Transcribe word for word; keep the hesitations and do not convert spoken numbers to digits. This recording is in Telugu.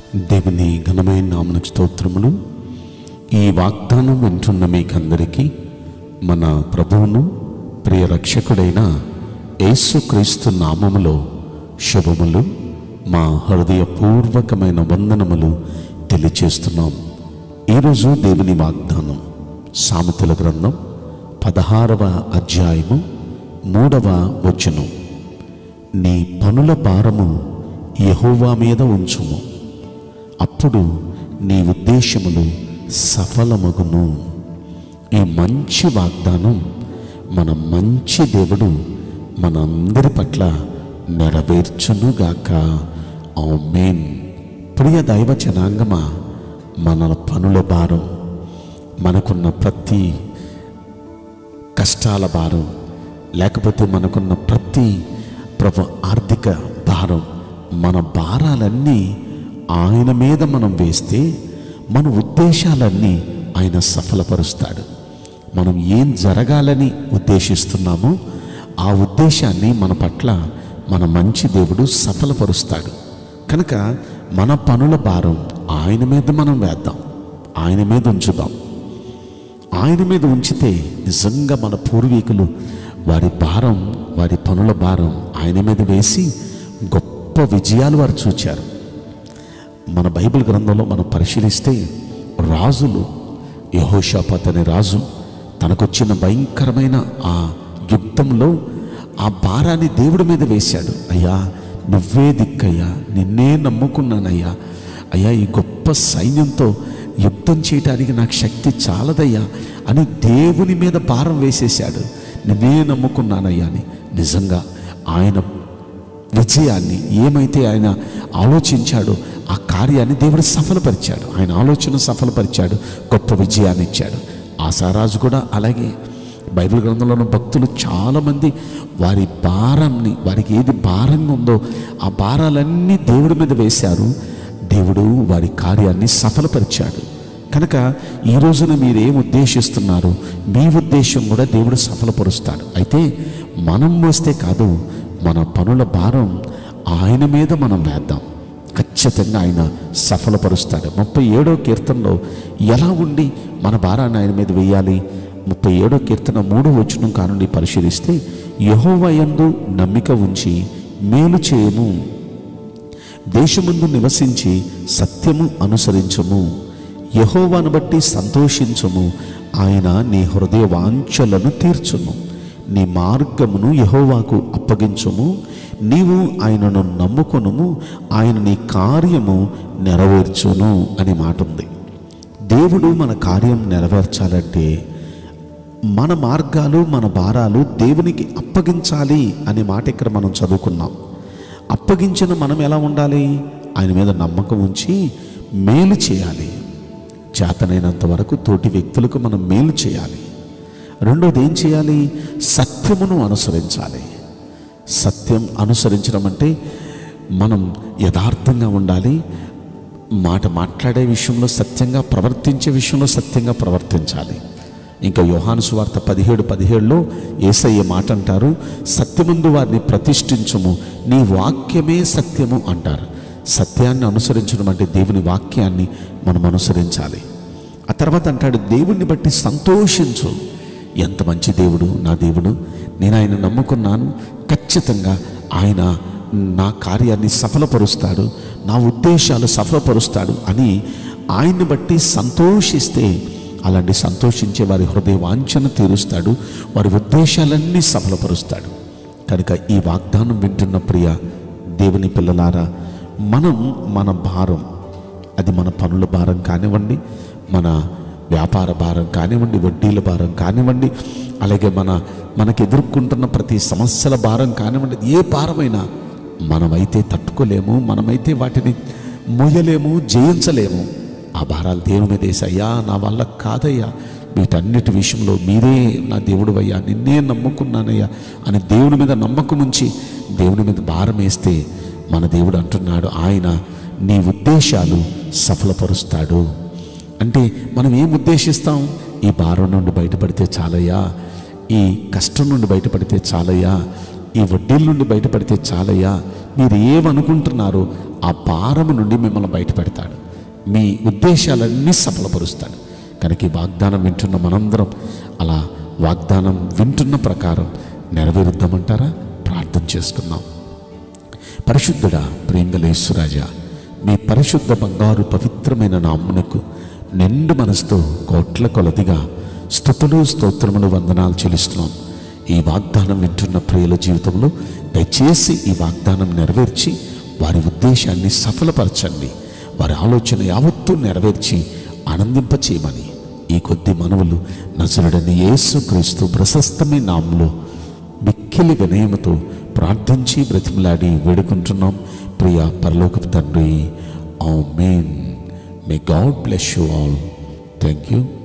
దేవుని ఘనమైన నామమునకు స్తోత్రములు. ఈ వాగ్దానం వింటున్న మీకందరికీ మన ప్రభువును ప్రియ రక్షకుడైన యేసుక్రీస్తు నామములో శుభములు, మా హృదయపూర్వకమైన వందనములు తెలియచేస్తున్నాం. ఈరోజు దేవుని వాగ్దానం సామెతల గ్రంథం పదహారవ అధ్యాయము మూడవ వచనం. నీ పనుల భారము యెహోవా మీద ఉంచుము, అప్పుడు నీ ఉద్దేశములు సఫలమగును. ఈ మంచి వాగ్దానం మన మంచి దేవుడు మనందరి పట్ల నెరవేర్చునుగాక. ఆమేన్. ప్రియ దైవ జనాంగమా, మన పనుల భారం, మనకున్న ప్రతి కష్టాల భారం, లేకపోతే మనకున్న ప్రతి ప్రభు ఆర్థిక భారం, మన భారాలన్నీ ఆయన మీద మనం వేస్తే మన ఉద్దేశాలన్నీ ఆయన సఫలపరుస్తాడు. మనం ఏం జరగాలని ఉద్దేశిస్తున్నామో ఆ ఉద్దేశాన్ని మన పట్ల మన మంచి దేవుడు సఫలపరుస్తాడు. కనుక మన పనుల భారం ఆయన మీద మనం వేద్దాం, ఆయన మీద ఉంచుదాం. ఆయన మీద ఉంచితే నిజంగా మన పూర్వీకులు వారి భారం, వారి పనుల భారం ఆయన మీద వేసి గొప్ప విజయాలు వారు చూచారు. మన బైబిల్ గ్రంథంలో మనం పరిశీలిస్తే రాజులు, యెహోషాపాత్ అనే రాజు తనకొచ్చిన భయంకరమైన ఆ యుద్ధంలో ఆ భారాన్ని దేవుడి మీద వేశాడు. అయ్యా నువ్వే దిక్కయ్యా, నిన్నే నమ్ముకున్నానయ్యా, అయ్యా ఈ గొప్ప సైన్యంతో యుద్ధం చేయడానికి నాకు శక్తి చాలదయ్యా అని దేవుని మీద భారం వేసేశాడు. నిన్నే నమ్ముకున్నానయ్యా అని. నిజంగా ఆయన విజయాన్ని, ఏమైతే ఆయన ఆలోచించాడో ఆ కార్యాన్ని దేవుడు సఫలపరిచాడు. ఆయన ఆలోచన సఫలపరిచాడు, గొప్ప విజయాన్ని ఇచ్చాడు. ఆసారాజు కూడా అలాగే. బైబిల్ గ్రంథంలోని భక్తులు చాలామంది వారి భారాన్ని, వారికి ఏది భారంగా ఉందో ఆ భారాలన్నీ దేవుడి మీద వేశారు. దేవుడు వారి కార్యాన్ని సఫలపరిచాడు. కనుక ఈ రోజున మీరేం ఉద్దేశిస్తున్నారు, మీ ఉద్దేశం కూడా దేవుడు సఫలపరుస్తాడు. అయితే మనం మోస్తే కాదు, మన పనుల భారం ఆయన మీద మనం వేద్దాం, ఖచ్చితంగా ఆయన సఫలపరుస్తాడు. ముప్పై ఏడో కీర్తనలో ఎలా ఉండి మన భారాన్ని ఆయన మీద వేయాలి? ముప్పై ఏడో కీర్తన మూడో వచనం కానుండి పరిశీలిస్తే, యెహోవా యందు నమ్మిక ఉంచి మేలు చేయము, దేశమందు నివసించి సత్యము అనుసరించము, యెహోవాను బట్టి సంతోషించము, ఆయన నీ హృదయ వాంఛలను తీర్చును, నీ మార్గమును యెహోవాకు అప్పగించుము, నీవు ఆయనను నమ్ముకొనుము, ఆయన నీ కార్యము నెరవేర్చును అనే మాట ఉంది. దేవుడు మన కార్యం నెరవేర్చాలంటే మన మార్గాలు, మన భారాలు దేవునికి అప్పగించాలి అనే మాట ఇక్కడ మనం చదువుకున్నాం. అప్పగించిన మనం ఎలా ఉండాలి? ఆయన మీద నమ్మకం ఉంచి మేలు చేయాలి. చేతనైనంత వరకు తోటి వ్యక్తులకు మనం మేలు చేయాలి. రెండోది ఏం చేయాలి? సత్యమును అనుసరించాలి. సత్యం అనుసరించడం అంటే మనం యథార్థంగా ఉండాలి. మాట మాట్లాడే విషయంలో సత్యంగా, ప్రవర్తించే విషయంలో సత్యంగా ప్రవర్తించాలి. ఇంకా యోహాను సువార్త పదిహేడు పదిహేడులో యేసయ్య మాట అంటారు, సత్యమందు వారిని ప్రతిష్ఠించుము, నీ వాక్యమే సత్యము అంటారు. సత్యాన్ని అనుసరించడం అంటే దేవుని వాక్యాన్ని మనం అనుసరించాలి. ఆ తర్వాత అంటాడు, దేవుణ్ణి బట్టి సంతోషించు. ఎంత మంచి దేవుడు నా దేవుడు, నేను ఆయన నమ్ముకున్నాను, ఖచ్చితంగా ఆయన నా కార్యాన్ని సఫలపరుస్తాడు, నా ఉద్దేశాలు సఫలపరుస్తాడు అని ఆయన్ని బట్టి సంతోషిస్తే, అలాంటి సంతోషించే వారి హృదయ వాంఛన తీరుస్తాడు, వారి ఉద్దేశాలన్నీ సఫలపరుస్తాడు. కనుక ఈ వాగ్దానం వింటున్న ప్రియ దేవుని పిల్లలారా, మనం మన భారం, అది మన పనుల భారం కానివ్వండి, మన వ్యాపార భారం కానివ్వండి, వడ్డీల భారం కానివ్వండి, అలాగే మన మనకు ఎదుర్కొంటున్న ప్రతి సమస్యల భారం కానివ్వండి, ఏ భారమైనా మనమైతే తట్టుకోలేము, మనమైతే వాటిని మోయలేము, జయించలేము. ఆ భారాలు దేవుని మీద వేసి, అయ్యా నా వల్ల కాదయ్యా, వీటన్నిటి విషయంలో మీరే నా దేవుడు అయ్యా, నిన్నే నమ్ముకున్నానయ్యా అని దేవుని మీద నమ్మకం ఉంచి దేవుని మీద భారం వేస్తే మన దేవుడు అంటున్నాడు, ఆయన నీ ఉద్దేశాలు సఫలపరుస్తాడు. అంటే మనం ఏం ఉద్దేశిస్తాం? ఈ భారం నుండి బయటపడితే చాలయ్యా, ఈ కష్టం నుండి బయటపడితే చాలయ్యా, ఈ వడ్డీల నుండి బయటపడితే చాలయ్యా, మీరు ఏమనుకుంటున్నారో ఆ భారము నుండి మిమ్మల్ని బయటపెడతాడు. మీ ఉద్దేశాలన్నీ సఫలపరుస్తాడు. కనుక ఈ వాగ్దానం వింటున్న మనందరం అలా వాగ్దానం వింటున్న ప్రకారం నెరవేరుద్దామంటారా? ప్రార్థన చేసుకుందాం. పరిశుద్ధుడా, ప్రేమగల యేసురాజా, మీ పరిశుద్ధ బంగారు పవిత్రమైన నామ్మునకు నిండు మనసుతో కోట్ల కొలదిగా స్తుతులు స్తోత్రములు వందనాలు చెల్లిస్తున్నాం. ఈ వాగ్దానం వింటున్న ప్రియుల జీవితంలో దయచేసి ఈ వాగ్దానం నెరవేర్చి వారి ఉద్దేశాన్ని సఫలపరచండి. వారి ఆలోచన యావత్తూ నెరవేర్చి ఆనందింపచేయమని ఈ కొద్ది మనవులు నజరుడైన యేసుక్రీస్తు ప్రశస్తమైన నామములో మిక్కిలి వినయముతో ప్రార్థించి బ్రతిమలాడి వేడుకుంటున్నాం ప్రియ పరలోకపు తండ్రి. ఆమేన్. May God bless you all. Thank you.